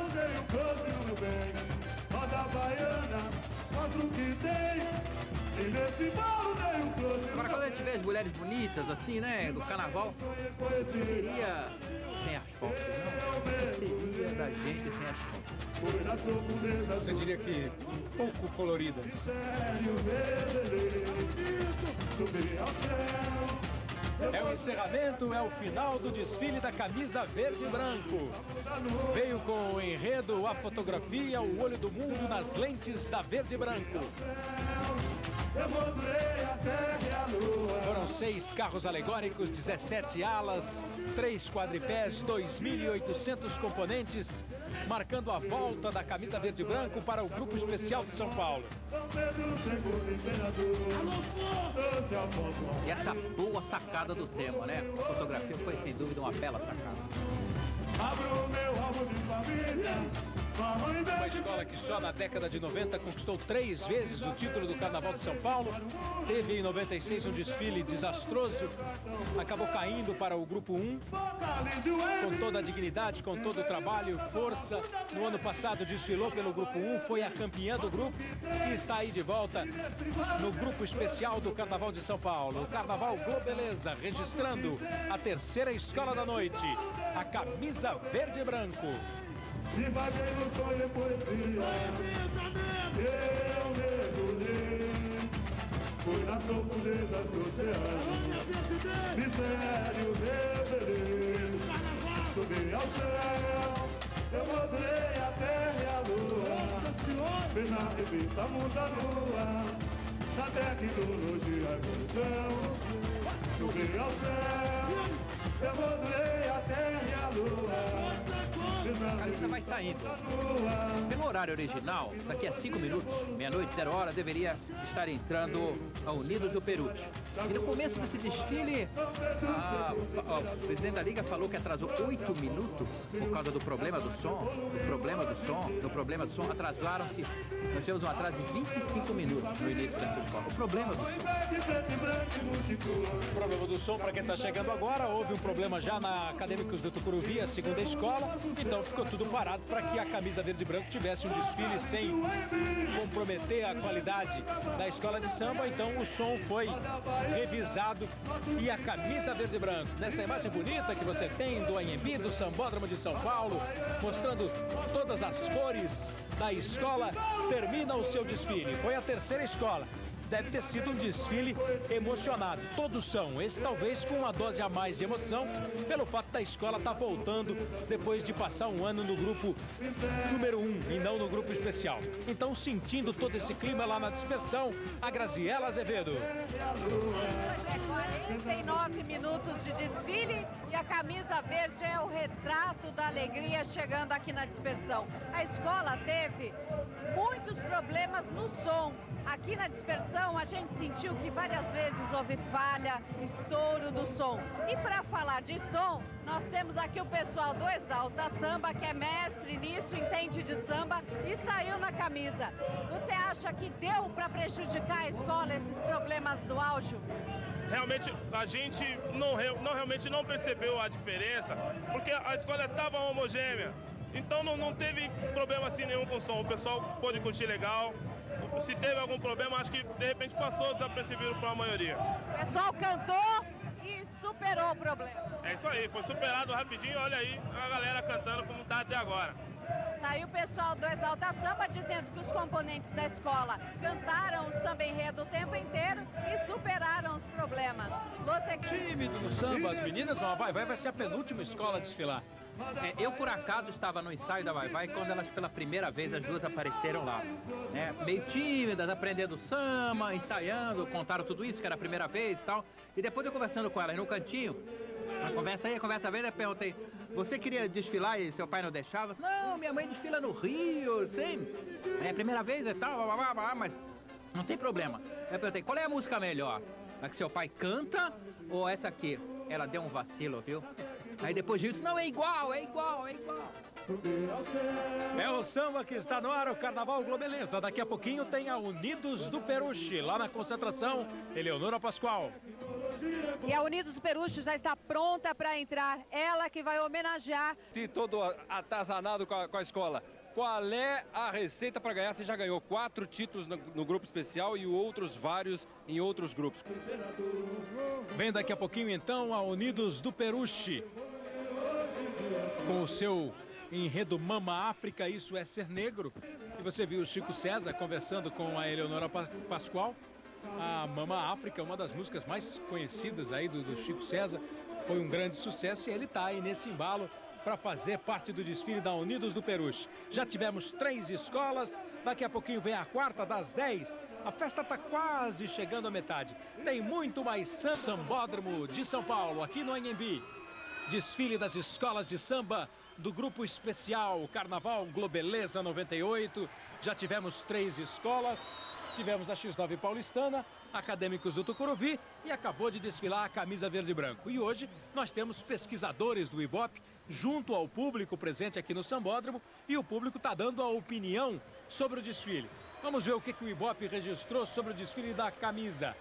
Speaker 10: Agora, quando a gente vê as mulheres bonitas, assim, né, do carnaval, o que seria sem as fotos, não? O que seria da gente sem as fotos?
Speaker 1: Você diria que pouco coloridas. É o encerramento, é o final do desfile da camisa verde e branco. Veio com o enredo, a fotografia, o olho do mundo nas lentes da verde e branco. Foram 6 carros alegóricos, 17 alas, 3 quadripés, 2.800 componentes, marcando a volta da camisa verde e branco para o grupo especial de São Paulo.
Speaker 10: E essa boa sacada do tema, né? A fotografia foi, sem dúvida, uma bela sacada.
Speaker 8: Abro meu álbum de família.
Speaker 1: Uma escola que só na década de 90 conquistou 3 vezes o título do Carnaval de São Paulo. Teve em 96 um desfile desastroso. Acabou caindo para o grupo 1. Com toda a dignidade, com todo o trabalho, força. No ano passado desfilou pelo grupo 1, foi a campeã do grupo e está aí de volta no grupo especial do Carnaval de São Paulo. O Carnaval Globeleza, registrando a 3ª escola da noite, a camisa verde e branco.
Speaker 8: E vaguei no sonho e poesia. Eu mergulhei, fui nas profundezas do oceano. Mistério revelei, subi ao céu, eu mostrei a terra e a lua. Vi na revista Mundo a Lua, na tecnologia e evolução. Subi ao céu, eu mostrei a terra e a lua.
Speaker 10: A camisa vai saindo. Pelo horário original, daqui a 5 minutos, meia-noite, 0 hora, deveria estar entrando a Unidos do Peruche. E no começo desse desfile, o presidente da Liga falou que atrasou 8 minutos por causa do problema do som, atrasaram-se. Nós tivemos um atraso de 25 minutos no início dessa escola. O problema do som.
Speaker 1: O problema do som, para quem está chegando agora, houve um problema já na Acadêmicos do Tucuruvi, a 2ª escola, então ficou tudo parado para que a camisa verde e branco tivesse um desfile sem comprometer a qualidade da escola de samba. Então o som foi revisado e a camisa verde e branco, nessa imagem bonita que você tem do Anhembi, do Sambódromo de São Paulo, mostrando todas as cores da escola, termina o seu desfile. Foi a 3ª escola. Deve ter sido um desfile emocionado. Todos são. Esse talvez com uma dose a mais de emoção, pelo fato da escola estar voltando depois de passar um ano no grupo número 1 e não no grupo especial. Então, sentindo todo esse clima lá na dispersão, a Graziela Azevedo.
Speaker 5: 49 minutos de desfile e a camisa verde é o retrato da alegria chegando aqui na dispersão. A escola teve muitos problemas no som. Aqui na dispersão a gente sentiu que várias vezes houve falha, estouro do som. E para falar de som, nós temos aqui o pessoal do Exalta Samba, que é mestre nisso, entende de samba e saiu na camisa. Você acha que deu para prejudicar a escola esses problemas do áudio?
Speaker 11: Realmente a gente realmente não percebeu a diferença, porque a escola estava homogênea. Então não teve problema assim nenhum com o som. O pessoal pôde curtir legal. Se teve algum problema, acho que de repente passou desapercebido para a maioria.
Speaker 5: O pessoal cantou e superou o problema.
Speaker 11: É isso aí, foi superado rapidinho. Olha aí a galera cantando como está até agora.
Speaker 5: Tá aí o pessoal do Exalta Samba dizendo que os componentes da escola cantaram o samba enredo o tempo inteiro e superaram os problemas. Você
Speaker 1: tímido no samba, as meninas vão, vai ser a penúltima escola a desfilar.
Speaker 10: Eu, por acaso, estava no ensaio da Vai quando elas, pela primeira vez, as duas apareceram lá. Meio tímidas, aprendendo samba, ensaiando, contaram tudo isso, que era a primeira vez e tal. E depois eu conversando com elas no cantinho, a conversa veio, eu perguntei, você queria desfilar e seu pai não deixava? Não, minha mãe desfila no Rio, sim. É a primeira vez e tal, mas não tem problema. Eu perguntei, qual é a música melhor? A que seu pai canta ou essa aqui? Ela deu um vacilo, viu? Aí depois disso, não, é igual. É
Speaker 1: o samba que está no ar, o Carnaval Globeleza. Daqui a pouquinho tem a Unidos do Peruche, lá na concentração, Eleonora Pascoal.
Speaker 5: E a Unidos do Peruche já está pronta para entrar, ela que vai homenagear.
Speaker 2: E todo atazanado com a escola. Qual é a receita para ganhar? Você já ganhou 4 títulos no grupo especial e outros vários em outros grupos.
Speaker 1: Vem daqui a pouquinho então a Unidos do Peruche, com o seu enredo Mama África, isso é ser negro. E você viu o Chico César conversando com a Eleonora Pascoal. A Mama África, uma das músicas mais conhecidas aí do Chico César, foi um grande sucesso e ele está aí nesse embalo para fazer parte do desfile da Unidos do Peruche. Já tivemos 3 escolas, daqui a pouquinho vem a 4ª das 10. A festa está quase chegando à metade. Tem muito mais Sambódromo de São Paulo, aqui no Anhembi. Desfile das escolas de samba do grupo especial Carnaval Globeleza 98. Já tivemos 3 escolas. Tivemos a X9 Paulistana, Acadêmicos do Tucuruvi e acabou de desfilar a camisa verde e branco. E hoje nós temos pesquisadores do Ibope junto ao público presente aqui no Sambódromo e o público está dando a opinião sobre o desfile. Vamos ver o que o Ibope registrou sobre o desfile da camisa.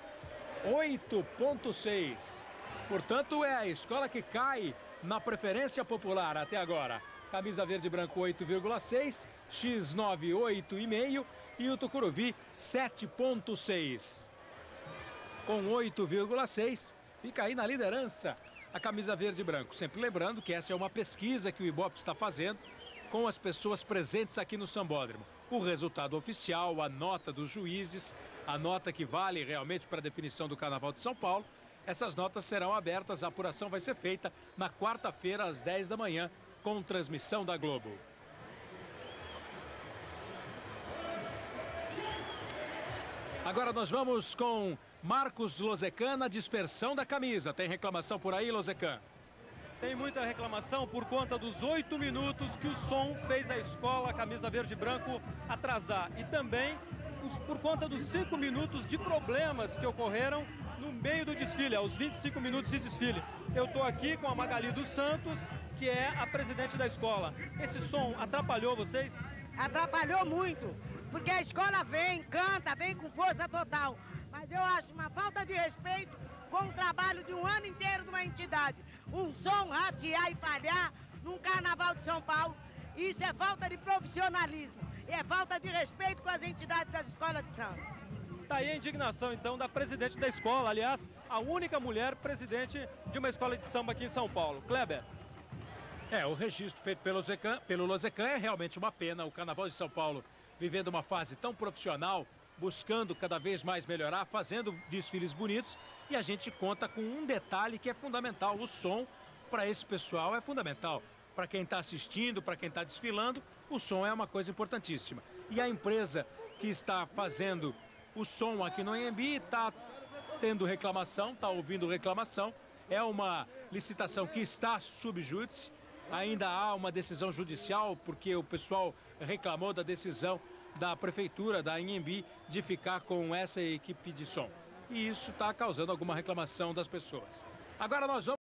Speaker 1: 8,6. Portanto, é a escola que cai na preferência popular até agora. Camisa verde e branco 8,6, X9 8,5 e o Tucuruvi 7,6. Com 8,6, fica aí na liderança a camisa verde e branco. Sempre lembrando que essa é uma pesquisa que o Ibope está fazendo com as pessoas presentes aqui no Sambódromo. O resultado oficial, a nota dos juízes, a nota que vale realmente para a definição do Carnaval de São Paulo, essas notas serão abertas, a apuração vai ser feita na quarta-feira às 10 da manhã, com transmissão da Globo. Agora nós vamos com Marcos Lozecan na dispersão da camisa. Tem reclamação por aí, Lozecan?
Speaker 2: Tem muita reclamação por conta dos 8 minutos que o som fez a escola camisa verde e branco atrasar. E também por conta dos 5 minutos de problemas que ocorreram no meio do desfile, aos 25 minutos de desfile. Eu estou aqui com a Magali dos Santos, que é a presidente da escola. Esse som atrapalhou vocês?
Speaker 12: Atrapalhou muito, porque a escola vem, canta, vem com força total. Mas eu acho uma falta de respeito com o trabalho de um ano inteiro de uma entidade. Um som ratear e falhar num Carnaval de São Paulo, isso é falta de profissionalismo. E é falta de respeito com as entidades das escolas de samba.
Speaker 2: Está aí a indignação, então, da presidente da escola, aliás, a única mulher presidente de uma escola de samba aqui em São Paulo. Kleber.
Speaker 1: O registro feito pelo Lozecan é realmente uma pena. O Carnaval de São Paulo vivendo uma fase tão profissional, buscando cada vez mais melhorar, fazendo desfiles bonitos. E a gente conta com um detalhe que é fundamental. O som, para esse pessoal, é fundamental. Para quem está assistindo, para quem está desfilando, o som é uma coisa importantíssima. E a empresa que está fazendo o som aqui no Anhembi está tendo reclamação, está ouvindo reclamação. É uma licitação que está sob júdice. Ainda há uma decisão judicial, porque o pessoal reclamou da decisão da prefeitura, da Anhembi, de ficar com essa equipe de som. E isso está causando alguma reclamação das pessoas. Agora nós vamos...